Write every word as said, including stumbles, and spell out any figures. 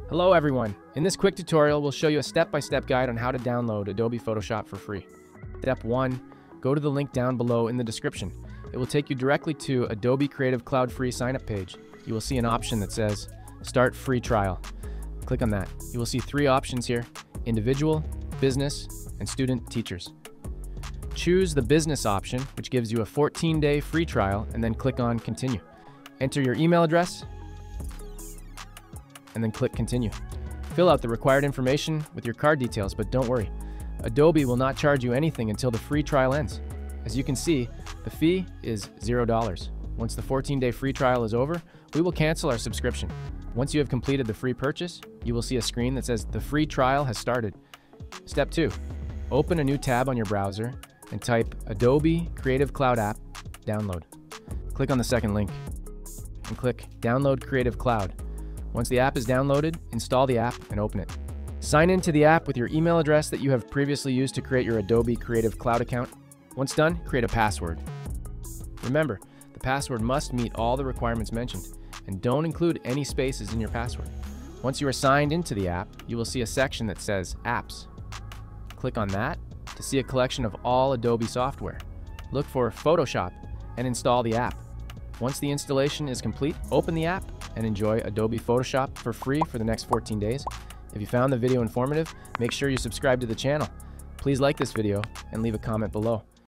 Hello everyone. In this quick tutorial, we'll show you a step-by-step guide on how to download Adobe Photoshop for free. Step one, go to the link down below in the description. It will take you directly to Adobe Creative Cloud Free sign-up page. You will see an option that says Start Free Trial. Click on that. You will see three options here: individual, business, and student teachers. Choose the business option, which gives you a fourteen day free trial, and then click on Continue. Enter your email address, and then click Continue. Fill out the required information with your card details, but don't worry. Adobe will not charge you anything until the free trial ends. As you can see, the fee is zero dollars. Once the fourteen day free trial is over, we will cancel our subscription. Once you have completed the free purchase, you will see a screen that says the free trial has started. Step two, open a new tab on your browser and type Adobe Creative Cloud App Download. Click on the second link and click Download Creative Cloud. Once the app is downloaded, install the app and open it. Sign into the app with your email address that you have previously used to create your Adobe Creative Cloud account. Once done, create a password. Remember, the password must meet all the requirements mentioned, and don't include any spaces in your password. Once you are signed into the app, you will see a section that says Apps. Click on that to see a collection of all Adobe software. Look for Photoshop and install the app. Once the installation is complete, open the app and enjoy Adobe Photoshop for free for the next fourteen days. If you found the video informative, make sure you subscribe to the channel. Please like this video and leave a comment below.